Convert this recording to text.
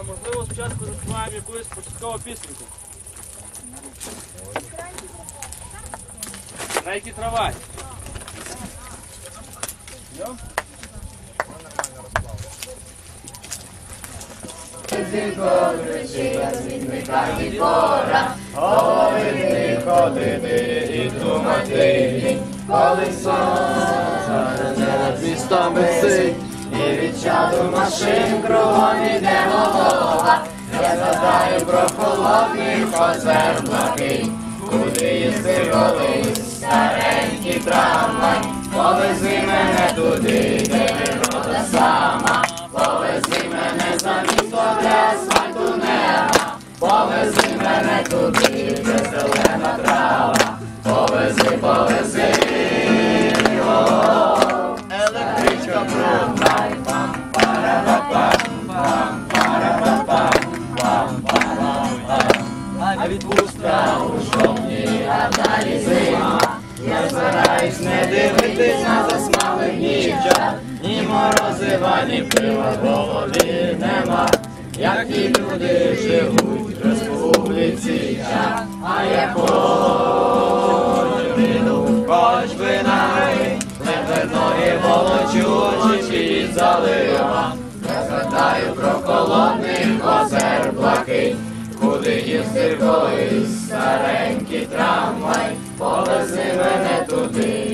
можливо, спочатку заспіваємо якусь початкову пісеньку. Рейки трава. Ходити, ходити і думати, коли сонце над містом висить, і від чаду машин кругом іде голова. Я згадаю про холодний озер блакий, куди їздив колись старенький трамвай. Повези мене туди, де природа сама, повези мене за місто, де асфальту нема, повези мене туди, де зелена трава, повези, повези, о-о-о, електричка брудна, пам-парапапам, пам-парапапам, пам-парапапам, а відпустка у жовтні, а далі зима. Я стараюсь не дивитись на засмалих дівчат, ні морозива, ні пива в голові нема. Як ті люди живуть в республіці, а я піду, хоч би навіть, ледве ноги волочу, очі залива. Я згадаю про холодний озер блакий, куди їздив колись старенький трамвай, повези мене туди,